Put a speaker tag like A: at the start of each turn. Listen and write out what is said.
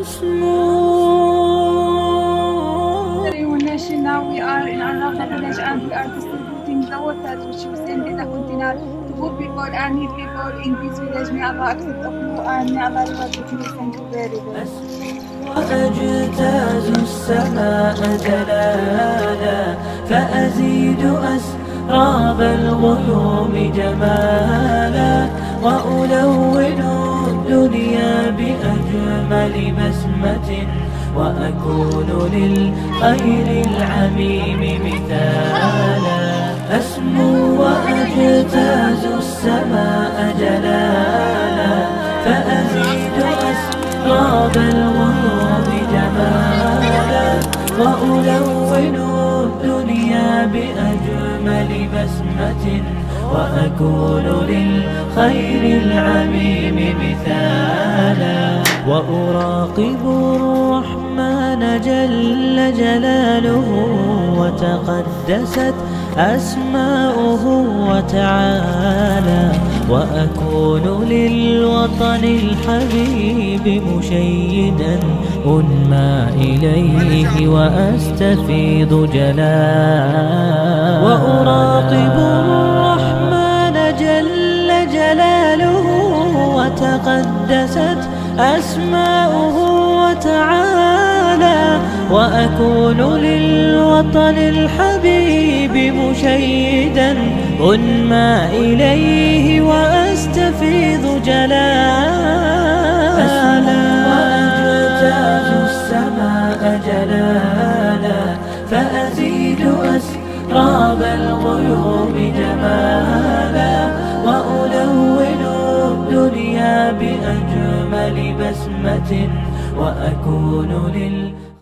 A: Now we are in another village and we are distributing the water which we send in the container to poor people and need people in this village. May Allah accept of you and may Allah reward you. Thank you very much.
B: وأجتاز السماء جلالا فأزيد أسراب الغيوم جمالا وألون الدنيا بأجمل بسمة وأكون للخير العميم مثالا أسمو وأجتاز السماء جلالا فأزيد أسراب الغيوم جمالا وألون الدنيا بأجمل بسمة وأكون للخير العميم مثالا وأراقب الرحمن جل جلاله وتقدست أسماؤه وتعالى وأكون للوطن الحبيب مشيدا أنمى إليه وأستفيض جلالا وأراقب الرحمن جل جلاله وتقدست أسماؤه وتعالى وأكون للوطن الحبيب مشيدا أنمى إليه وأستفيض جلالا وأجتاز السماء جلالا فأزيد أسراب الغيوم جمالا وألون الدنيا بأجمل بسمة وأكون